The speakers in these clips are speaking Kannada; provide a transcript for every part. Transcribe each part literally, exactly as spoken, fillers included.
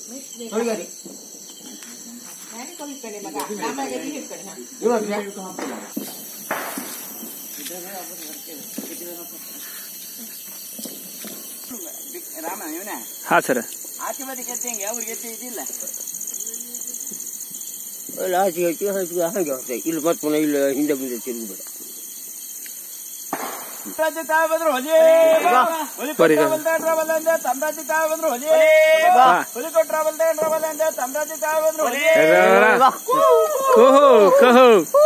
ತೊಳಿಗರಿ ನಾನು ಕೊಲ್ಕಡೆ ಮಗ ನಮಗೆ ತಿಳ್ಕೊಳ್ಳಿ ಹಾ ರಾಮ ಇವನೇ ಹಾ ಸರ್ ಆಚೆ ಬದಿ ಗೆದ್ದೆ ಹೆಂಗೆ ಅವ್ರಿಗೆ ಗೆದ್ದೆ ಇದಿಲ್ಲ ಅಲ್ಲ ಆಚೆ ಹಾಕಿ ಹಾಕಿ ಹಾಗೆ ಹೋಗ್ತದೆ ಇಲ್ಲಿ ಮತ್ತೆ ಪುನಃ ಇಲ್ಲಿ ಹಿಂದೆ ಮುಂದೆ ತಿರುಗಬೇಡ ತಂಬರಾಜಿ ತಾವ ಬಂದ್ರು ಹೊಲಿ ಹೊಲಿ ಕೊಟ್ರ ಬಲ್ಲೆ ತಂಬರಾಜಿ ತಾವ ಬಂದ್ರು ಹೊಲಿ ಹೊಲಿ ಕೊಟ್ರ ಬಲ್ಲೆ ತಂಬರಾಜಿ ತಾವ ಬಂದ್ರು ಹೊಲಿ ಕಹೋ ಕಹೋ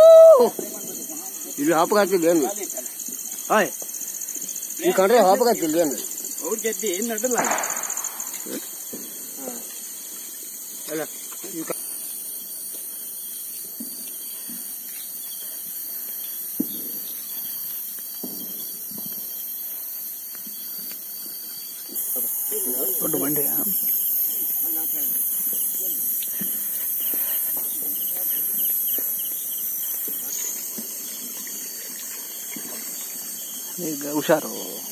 ಇಲ್ಲಿ ಹಾಪಗಾತಿಲ್ಲ ಏನು ಹಾಯ್ ಈ ಕಂಡ್ರೆ ಹಾಪಗಾತಿಲ್ಲ ಏನು ಅವ್ರ ಗೆದ್ದಿ ಏನ್ ನಡಲ್ಲ ಅಲ್ಲ ದೊಡ್ಡ ಬಂಡೆ ಈಗ ಹುಷಾರು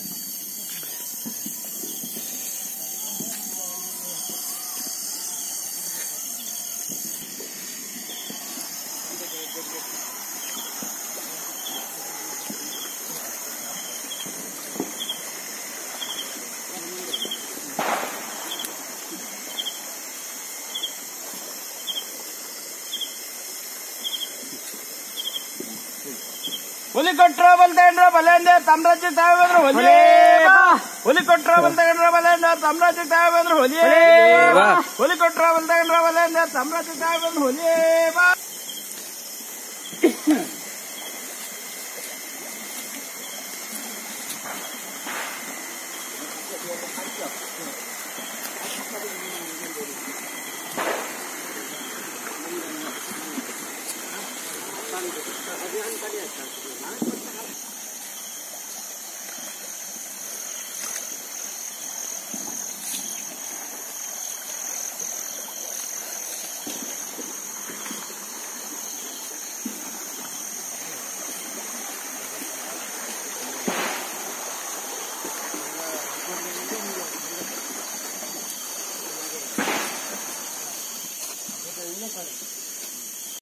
ಹುಲಿ ಕೊಟ್ರ ಬಲ್ತೇನ್ರ ಬಲ್ಲೆ ತಮ್ರಾಜಿ ತಾವ ಬಂದ್ರು ಹೊಲಿ ಹುಲಿ ಕೊಟ್ರ ಬಲ್ತೇನ್ರ ಬಲ್ಲೆ ತಮ್ರಾಜಿ ತಾವ ಬಂದ್ರು ಹೊಲಿ ಹುಲಿ ಕೊಟ್ರ ಬಲ್ತೇನ್ರ ಬಲ್ಲೆ ತಮ್ರಾಜಿ ತಾವ ಬಂದ್ರು ಹೊಲಿ ಬಾ